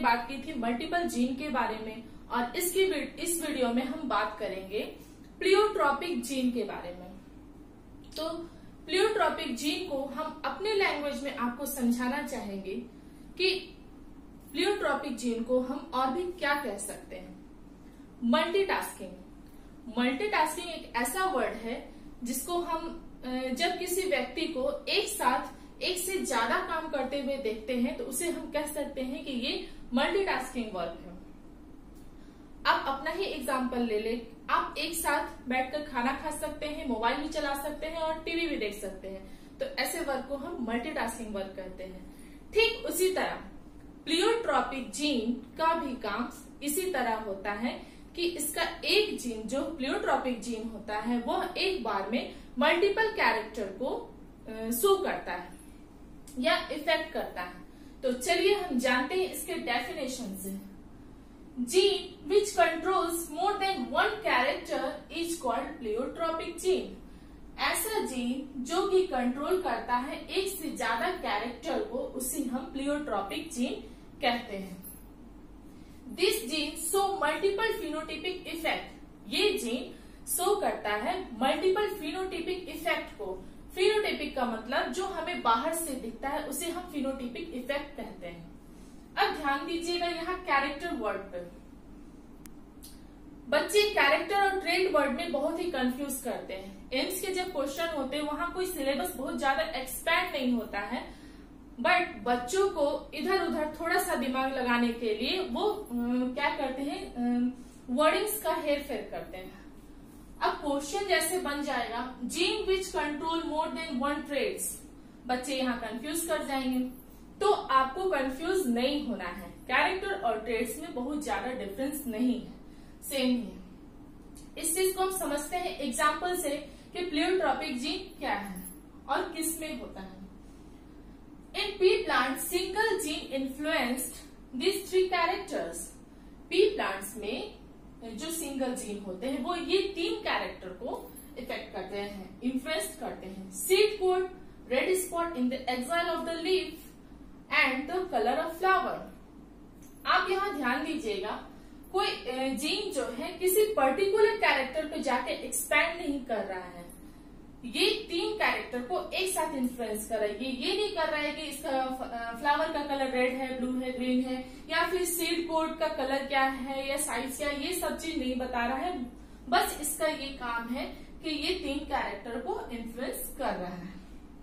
बात की थी मल्टीपल जीन के बारे में, और इस वीडियो में हम बात करेंगे प्लियोट्रॉपिक जीन के बारे में। तो प्लियोट्रॉपिक जीन को हम अपने लैंग्वेज में आपको समझाना चाहेंगे कि प्लियोट्रॉपिक जीन को हम और भी क्या कह सकते हैं। मल्टीटास्किंग। मल्टीटास्किंग एक ऐसा वर्ड है जिसको हम जब किसी व्यक्ति को एक साथ एक से ज्यादा काम करते हुए देखते हैं तो उसे हम कह सकते हैं कि ये मल्टीटास्किंग वर्क है। आप अपना ही एग्जांपल ले ले, आप एक साथ बैठकर खाना खा सकते हैं, मोबाइल भी चला सकते हैं और टीवी भी देख सकते हैं, तो ऐसे वर्क को हम मल्टीटास्किंग वर्क कहते हैं। ठीक उसी तरह प्लियोट्रॉपिक जीन का भी काम इसी तरह होता है कि इसका एक जीन जो प्लियोट्रॉपिक जीन होता है वह एक बार में मल्टीपल कैरेक्टर को शो करता है या इफेक्ट करता है। तो चलिए हम जानते हैं इसके डेफिनेशन से। Gene which controls more than one character is called pleiotropic gene. ऐसा जीन जो कि कंट्रोल करता है एक से ज्यादा कैरेक्टर को, उसे हम प्लियोट्रॉपिक जीन कहते हैं। This gene show multiple phenotypic effect. ये जीन शो करता है मल्टीपल फिनोटिपिक इफेक्ट को। फिनोटिपिक का मतलब जो हमें बाहर से दिखता है उसे हम फिनोटिपिक इफेक्ट कहते हैं। अब ध्यान दीजिएगा यहाँ कैरेक्टर वर्ड पर। बच्चे कैरेक्टर और ट्रेट वर्ड में बहुत ही कंफ्यूज करते हैं। एम्स के जब क्वेश्चन होते हैं वहां कोई सिलेबस बहुत ज्यादा एक्सपैंड नहीं होता है, बट बच्चों को इधर उधर थोड़ा सा दिमाग लगाने के लिए वो क्या करते हैं, वर्डिंग्स का हेर फेर करते हैं। अब क्वेश्चन जैसे बन जाएगा gene which control more than one traits, बच्चे यहाँ कंफ्यूज कर जाएंगे। तो आपको कंफ्यूज नहीं होना है, कैरेक्टर और ट्रेट्स में बहुत ज्यादा डिफरेंस नहीं है, सेम ही है। इस चीज को हम समझते हैं एग्जाम्पल से कि प्लियोट्रॉपिक जीन क्या है और किस में होता है। In pea plants, single gene influenced these three characters. pea plants में जो सिंगल जीन होते हैं वो ये तीन कैरेक्टर को इफेक्ट करते हैं, इन्फ्लुएंस करते हैं। Seed coat, red spot in the axil of the leaf and the colour of flower. आप यहाँ ध्यान दीजिएगा, कोई जीन जो है किसी पर्टिकुलर कैरेक्टर पे जाके एक्सपैंड नहीं कर रहा है, ये तीन कैरेक्टर को एक साथ इन्फ्लुएंस कर रहा है। ये नहीं कर रहा है कि इसका फ्लावर का कलर रेड है, ब्लू है, ग्रीन है, या फिर सीड कोड का कलर क्या है या साइज क्या, ये सब चीज नहीं बता रहा है। बस इसका ये काम है कि ये तीन कैरेक्टर को इन्फ्लुएंस कर रहा है।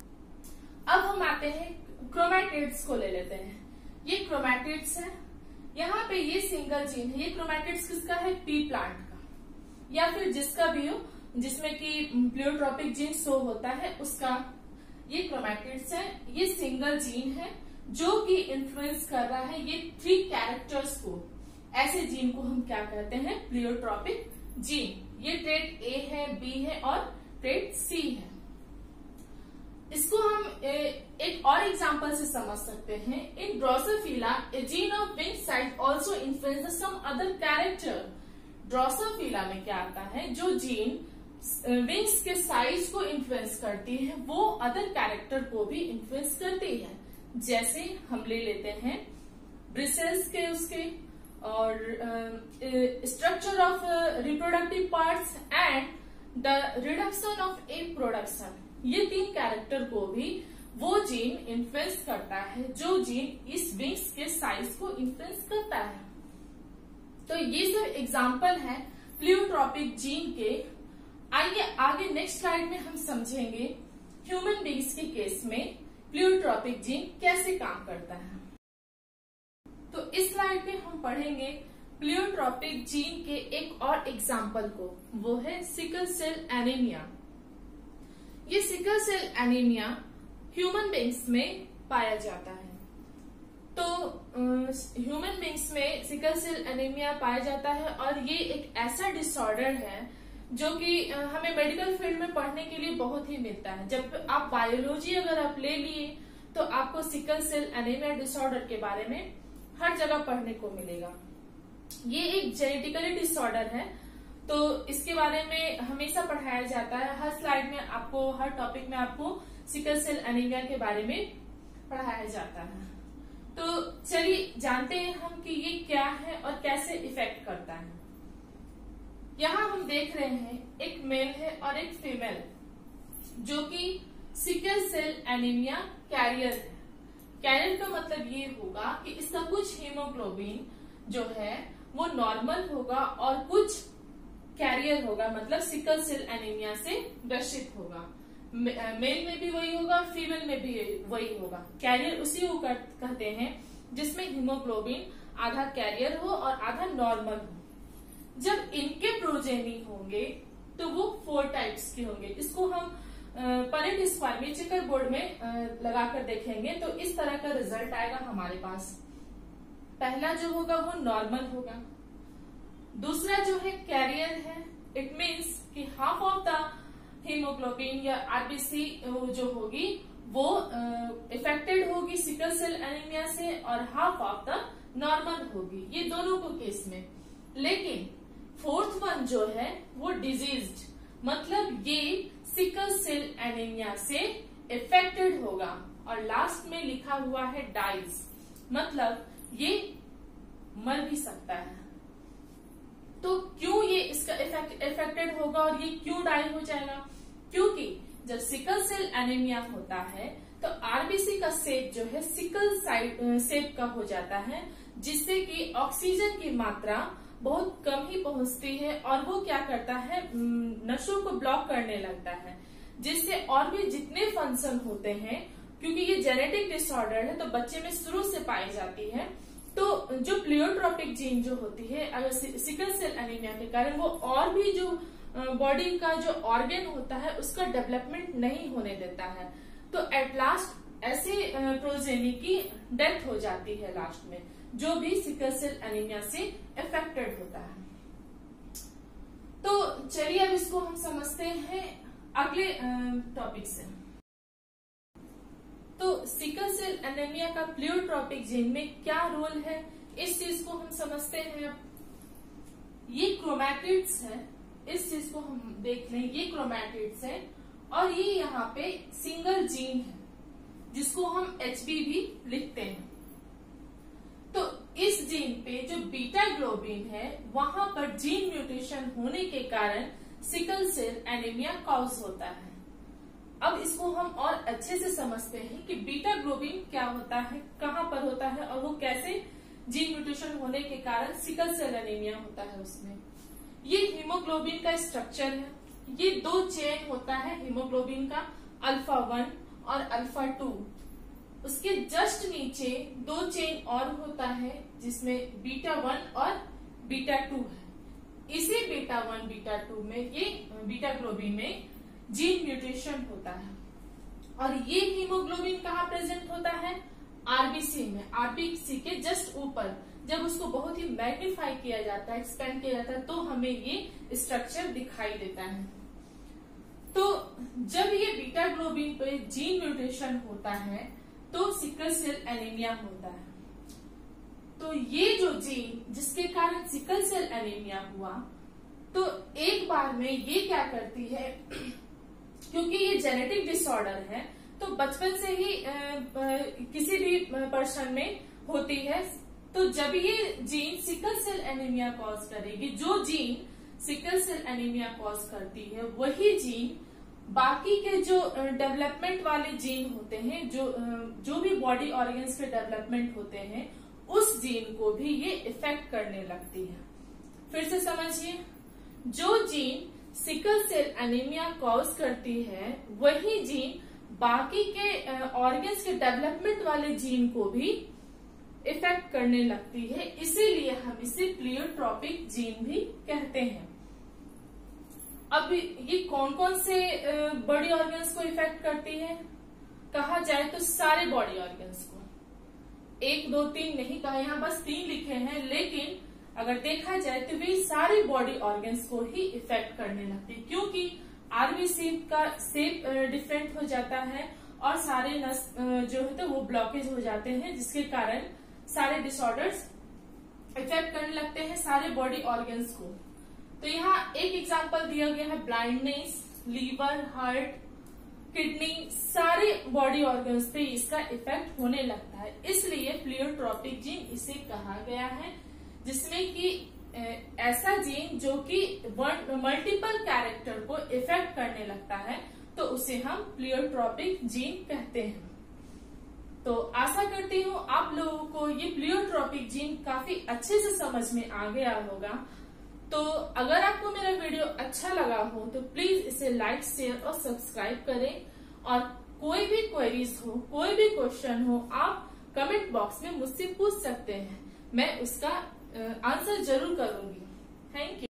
अब हम आते हैं क्रोमैटिड्स को ले लेते हैं। ये क्रोमैटिड्स है, यहाँ पे ये सिंगल जीन है। ये क्रोमैटिड्स किसका है, पी प्लांट का, या फिर जिसका भी हो जिसमें कि प्लियोट्रॉपिक जीन शो होता है उसका। ये क्रोमैटिड्स है, ये सिंगल जीन है जो कि इन्फ्लुएंस कर रहा है ये थ्री कैरेक्टर्स को। ऐसे जीन को हम क्या कहते हैं, प्लियोट्रॉपिक जीन। ये ट्रेट ए है, बी है और ट्रेट सी है। इसको हम एक और एग्जांपल से समझ सकते हैं। In Drosophila a gene of wing size also influences some other character. Drosophila में क्या आता है, जो जीन विंग्स के साइज को इन्फ्लुएंस करती है वो अदर कैरेक्टर को भी इन्फ्लुएंस करती है। जैसे हम ले लेते हैं ब्रिसल्स के उसके, और structure of reproductive parts and the reduction of egg production. ये तीन कैरेक्टर को भी वो जीन इन्फ्लुएंस करता है जो जीन इस विंग्स के साइज को इन्फ्लुएंस करता है। तो ये सब एग्जाम्पल है प्लियोट्रॉपिक जीन के। आइए आगे नेक्स्ट स्लाइड में हम समझेंगे ह्यूमन बींग्स के केस में प्लियोट्रॉपिक जीन कैसे काम करता है। तो इस स्लाइड में हम पढ़ेंगे प्लियोट्रॉपिक जीन के एक और एग्जाम्पल को, वो है सिकल सेल एनीमिया। ये sickle cell anaemia human beings में पाया जाता है। तो ह्यूमन बींग्स में सिकल सेल एनीमिया पाया जाता है और ये एक ऐसा डिसऑर्डर है जो कि हमें मेडिकल फील्ड में पढ़ने के लिए बहुत ही मिलता है। जब आप बायोलॉजी अगर आप ले लिए तो आपको सिकल सेल एनीमिया डिसऑर्डर के बारे में हर जगह पढ़ने को मिलेगा। ये एक जेनेटिकली डिसऑर्डर है, तो इसके बारे में हमेशा पढ़ाया जाता है। हर स्लाइड में आपको, हर टॉपिक में आपको सिकल सेल एनीमिया के बारे में पढ़ाया जाता है। तो चलिए जानते हैं हम कि ये क्या है और कैसे इफेक्ट करता है। यहाँ हम देख रहे हैं एक मेल है और एक फीमेल जो कि सिकल सेल एनीमिया कैरियर है। कैरियर का मतलब ये होगा कि इसका कुछ हीमोग्लोबिन जो है वो नॉर्मल होगा और कुछ कैरियर होगा, मतलब सिकल सेल एनीमिया से ग्रसित होगा। मेल में भी वही होगा, फीमेल में भी वही होगा। कैरियर उसी को कहते हैं जिसमें हीमोग्लोबिन आधा कैरियर हो और आधा नॉर्मल हो। जब इनके प्रोजेनी होंगे तो वो 4 टाइप्स के होंगे। इसको हम परेट स्क्वायर में चेकर बोर्ड में लगाकर देखेंगे तो इस तरह का रिजल्ट आएगा हमारे पास। पहला जो होगा वो नॉर्मल होगा, दूसरा जो है कैरियर है। इट मीन्स कि हाफ ऑफ द हीमोग्लोबिन या आरबीसी जो होगी वो इफेक्टेड होगी सिकल सेल एनीमिया से और हाफ ऑफ द नॉर्मल होगी, ये दोनों को केस में। लेकिन फोर्थ वन जो है वो डिजीज्ड, मतलब ये सिकल सेल एनीमिया से इफेक्टेड होगा। और लास्ट में लिखा हुआ है डाइज, मतलब ये मर भी सकता है। तो क्यों ये इसका इफेक्टेड होगा और ये क्यों डाई हो जाएगा? क्योंकि जब सिकल सेल एनीमिया होता है तो आरबीसी का शेप जो है सिकल शेप का हो जाता है, जिससे कि ऑक्सीजन की मात्रा बहुत कम ही पहुंचती है और वो क्या करता है, नसों को ब्लॉक करने लगता है, जिससे और भी जितने फंक्शन होते हैं, क्योंकि ये जेनेटिक डिसऑर्डर है तो बच्चे में शुरू से पाई जाती है, तो जो प्लियोट्रोपिक जीन जो होती है अगर सिकल सेल एनीमिया के कारण वो और भी जो बॉडी का जो ऑर्गन होता है उसका डेवलपमेंट नहीं होने देता है। तो एट लास्ट ऐसे प्रोजेनी की डेथ हो जाती है लास्ट में, जो भी सिकल सेल एनीमिया से अफेक्टेड होता है। तो चलिए अब इसको हम समझते हैं अगले टॉपिक से। तो सिकल सेल एनीमिया का प्लियोट्रोपिक जीन में क्या रोल है, इस चीज को हम समझते हैं। ये क्रोमैटिड्स है, इस चीज को हम देख लें, ये क्रोमैटिड्स है और ये यहाँ पे सिंगल जीन है जिसको हम HB भी लिखते हैं। तो इस जीन पे जो बीटा ग्लोबिन है वहां पर जीन म्यूटेशन होने के कारण सिकल सेल एनीमिया कॉज होता है। अब इसको हम और अच्छे से समझते हैं कि बीटा ग्लोबिन क्या होता है, कहाँ पर होता है और वो कैसे जीन म्यूटेशन होने के कारण सिकल सेल एनीमिया होता है उसमें। ये हीमोग्लोबिन का स्ट्रक्चर है। ये 2 चेन होता है हीमोग्लोबिन का, अल्फा 1 और अल्फा 2। उसके जस्ट नीचे 2 चेन और होता है जिसमें बीटा 1 और बीटा 2 है। इसी बीटा 1 बीटा 2 में ये बीटा ग्लोबिन में जीन म्यूटेशन होता है। और ये हीमोग्लोबिन कहाँ प्रेजेंट होता है? आरबीसी में, आरबीसी के जस्ट ऊपर। जब उसको बहुत ही मैग्नीफाई किया जाता है, एक्सपेंड किया जाता है, तो हमें ये स्ट्रक्चर दिखाई देता है। तो जब ये बीटा ग्लोबिन पे जीन म्यूटेशन होता है तो सिकल सेल एनीमिया होता है। तो ये जो जीन जिसके कारण सिकल सेल एनीमिया हुआ, तो एक बार में ये क्या करती है, क्योंकि ये जेनेटिक डिसऑर्डर है तो बचपन से ही किसी भी पर्सन में होती है। तो जब ये gene sickle cell anaemia cause करेगी, जो gene sickle cell anaemia cause करती है वही जीन बाकी के जो डेवलपमेंट वाले जीन होते हैं, जो भी बॉडी ऑर्गन्स के डेवलपमेंट होते हैं, उस जीन को भी ये इफेक्ट करने लगती है। फिर से समझिए, जो gene sickle cell anaemia cause करती है वही जीन बाकी के ऑर्गन्स के डेवलपमेंट वाले जीन को भी इफेक्ट करने लगती है। इसीलिए हम इसे प्लियोट्रोपिक जीन भी कहते हैं। अब ये कौन कौन से बॉडी ऑर्गन्स को इफेक्ट करती है? कहा जाए तो सारे बॉडी ऑर्गन्स को, 1 2 3 नहीं कहा, यहाँ बस 3 लिखे हैं, लेकिन अगर देखा जाए तो वे सारे बॉडी ऑर्गन्स को ही इफेक्ट करने लगती है, क्योंकि आरबीसी का शेप डिफरेंट हो जाता है और सारे नस जो है तो वो ब्लॉकेज हो जाते हैं, जिसके कारण सारे डिसऑर्डर्स इफेक्ट करने लगते हैं सारे बॉडी ऑर्गन्स को। तो यहाँ एक एग्जांपल दिया गया है ब्लाइंडनेस, लीवर, हार्ट, किडनी, सारे बॉडी ऑर्गन्स पे इसका इफेक्ट होने लगता है। इसलिए प्लियोट्रोपिक जीन इसे कहा गया है, जिसमें कि ऐसा जीन जो कि मल्टीपल कैरेक्टर को इफेक्ट करने लगता है, तो उसे हम प्लियोट्रोपिक जीन कहते हैं। तो आशा करती हूँ आप लोगों को ये प्लियोट्रोपिक जीन काफी अच्छे से समझ में आ गया होगा। तो अगर आपको मेरा वीडियो अच्छा लगा हो तो प्लीज इसे लाइक, शेयर और सब्सक्राइब करें। और कोई भी क्वेरीज हो, कोई भी क्वेश्चन हो, आप कमेंट बॉक्स में मुझसे पूछ सकते हैं, मैं उसका आंसर जरूर करूंगी। Thank you.